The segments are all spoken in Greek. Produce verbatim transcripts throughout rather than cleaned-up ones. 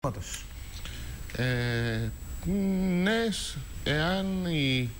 προβλήματος. Ε, ναι, εάν οι,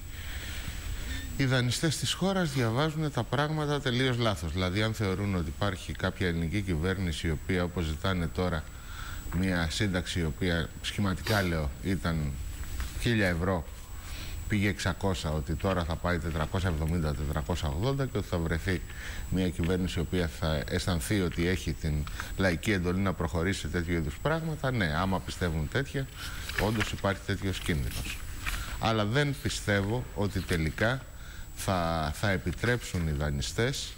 οι δανειστές της χώρας διαβάζουν τα πράγματα τελείως λάθος. Δηλαδή, αν θεωρούν ότι υπάρχει κάποια ελληνική κυβέρνηση η οποία, όπως ζητάνε τώρα, μια σύνταξη η οποία σχηματικά λέω ήταν χίλια ευρώ, πήγε εξακόσια, ότι τώρα θα πάει τετρακόσια εβδομήντα με τετρακόσια ογδόντα και ότι θα βρεθεί μια κυβέρνηση η οποία θα αισθανθεί ότι έχει την λαϊκή εντολή να προχωρήσει σε τέτοιου είδους πράγματα. Ναι, άμα πιστεύουν τέτοια, όντως υπάρχει τέτοιος κίνδυνος. Αλλά δεν πιστεύω ότι τελικά θα, θα επιτρέψουν οι δανειστές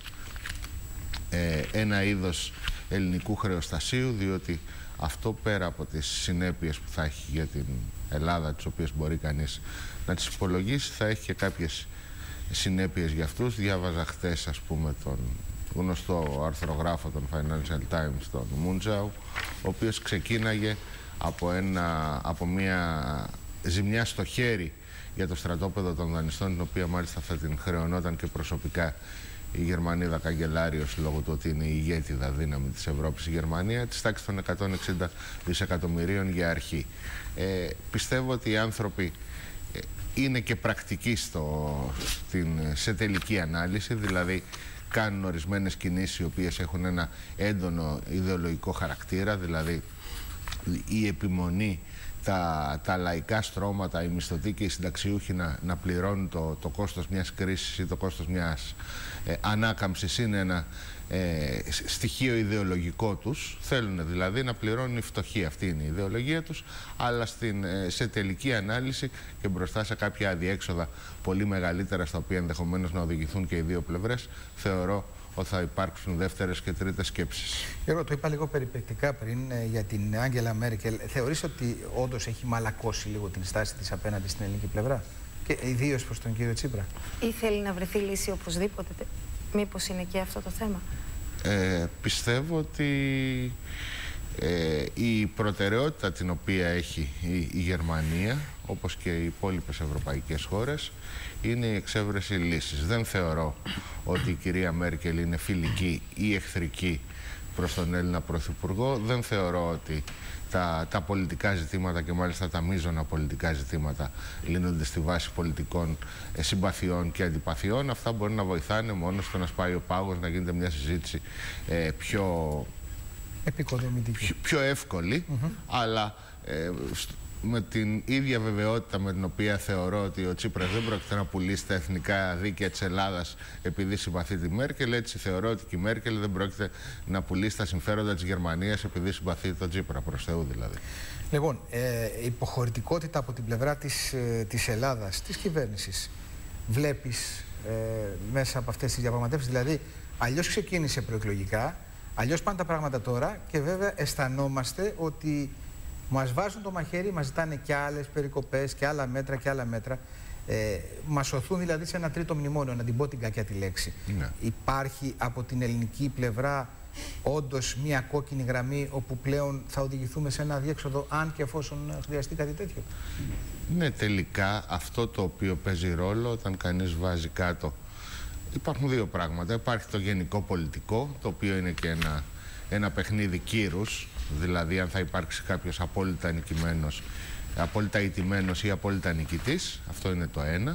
ε, ένα είδος ελληνικού χρεοστασίου, διότι αυτό, πέρα από τις συνέπειες που θα έχει για την Ελλάδα, τις οποίες μπορεί κανείς να τις υπολογίσει, θα έχει και κάποιες συνέπειες για αυτούς. Διάβαζα χτες, ας πούμε, τον γνωστό αρθρογράφο των Financial Times, τον Μούντζαου, ο οποίος ξεκίναγε από, ένα, από μια ζημιά στο χέρι για το στρατόπεδο των δανειστών, την οποία μάλιστα θα την χρεωνόταν και προσωπικά η Γερμανίδα καγκελάριος, λόγω του ότι είναι η ηγέτιδα δύναμη της Ευρώπης η Γερμανία, της τάξης των εκατόν εξήντα δισεκατομμυρίων για αρχή. Ε, πιστεύω ότι οι άνθρωποι ε, είναι και πρακτικοί στο, στην, σε τελική ανάλυση, δηλαδή κάνουν ορισμένες κινήσεις οι οποίες έχουν ένα έντονο ιδεολογικό χαρακτήρα, δηλαδή η επιμονή τα, τα λαϊκά στρώματα, οι μισθωτοί και οι συνταξιούχοι να, να πληρώνουν το, το κόστος μιας κρίσης ή το κόστος μιας ε, ανάκαμψης είναι ένα ε, στοιχείο ιδεολογικό τους. Θέλουν δηλαδή να πληρώνουν οι φτωχοί, αυτή είναι η ιδεολογία τους, αλλά στην, ε, σε τελική ανάλυση και μπροστά σε κάποια αδιέξοδα πολύ μεγαλύτερα, στα οποία ενδεχομένως να οδηγηθούν και οι δύο πλευρές, θεωρώ ότι θα υπάρξουν δεύτερες και τρίτες σκέψεις. Γιώργο, το είπα λίγο περιπεκτικά πριν ε, για την Άγγελα Μέρκελ. Θεωρείς ότι όντως έχει μαλακώσει λίγο την στάση της απέναντι στην ελληνική πλευρά, και ιδίως προς τον κύριο Τσίπρα? Ή θέλει να βρεθεί λύση οπωσδήποτε? Μήπως είναι και αυτό το θέμα? Ε, πιστεύω ότι ε, η προτεραιότητα την οποία έχει η, η Γερμανία, όπως και οι υπόλοιπες ευρωπαϊκές χώρες, είναι η εξέβρεση λύσης. Δεν θεωρώ ότι η κυρία Μέρκελ είναι φιλική ή εχθρική προς τον Έλληνα Πρωθυπουργό. Δεν θεωρώ ότι τα, τα πολιτικά ζητήματα, και μάλιστα τα μείζωνα πολιτικά ζητήματα, λύνονται στη βάση πολιτικών ε, συμπαθειών και αντιπαθειών. Αυτά μπορεί να βοηθάνε μόνο στο να σπάει ο πάγος, να γίνεται μια συζήτηση ε, πιο επικοδομητική, πιο, πιο εύκολη, mm-hmm. αλλά ε, με την ίδια βεβαιότητα με την οποία θεωρώ ότι ο Τσίπρας δεν πρόκειται να πουλήσει τα εθνικά δίκαια της Ελλάδας επειδή συμπαθεί τη Μέρκελ, έτσι θεωρώ ότι και η Μέρκελ δεν πρόκειται να πουλήσει τα συμφέροντα της Γερμανίας επειδή συμπαθεί τον Τσίπρα, προς Θεού δηλαδή. Λοιπόν, ε, υποχωρητικότητα από την πλευρά της, ε, της Ελλάδας, της κυβέρνησης, βλέπεις ε, μέσα από αυτές τις διαπραγματεύσεις? Δηλαδή, αλλιώς ξεκίνησε προεκλογικά, αλλιώς πάνε τα πράγματα τώρα, και βέβαια αισθανόμαστε ότι μας βάζουν το μαχαίρι, μας ζητάνε και άλλες περικοπές και άλλα μέτρα και άλλα μέτρα. Ε, μας σωθούν δηλαδή σε ένα τρίτο μνημόνιο, να την πω την κακιά τη λέξη. Ναι. Υπάρχει από την ελληνική πλευρά όντως μια κόκκινη γραμμή όπου πλέον θα οδηγηθούμε σε ένα αδιέξοδο, αν και εφόσον χρειαστεί κάτι τέτοιο? Ναι, τελικά αυτό το οποίο παίζει ρόλο όταν κανείς βάζει κάτω, υπάρχουν δύο πράγματα. Υπάρχει το γενικό πολιτικό, το οποίο είναι και ένα, ένα παιχνίδι κύρους. Δηλαδή, αν θα υπάρξει κάποιος απόλυτα νικημένος, απόλυτα ηττημένος ή απόλυτα νικητής, αυτό είναι το ένα.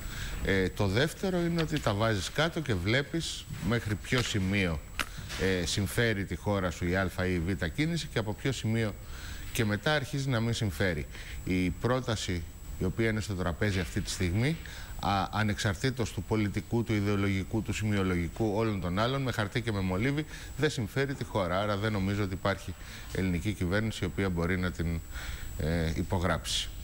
Ε, το δεύτερο είναι ότι τα βάζεις κάτω και βλέπεις μέχρι ποιο σημείο ε, συμφέρει τη χώρα σου η Α ή η Β κίνηση και από ποιο σημείο και μετά αρχίζει να μην συμφέρει. Η πρόταση η οποία είναι στο τραπέζι αυτή τη στιγμή, α, ανεξαρτήτως του πολιτικού, του ιδεολογικού, του σημειολογικού, όλων των άλλων, με χαρτί και με μολύβι, δεν συμφέρει τη χώρα. Άρα δεν νομίζω ότι υπάρχει ελληνική κυβέρνηση η οποία μπορεί να την ε, υπογράψει.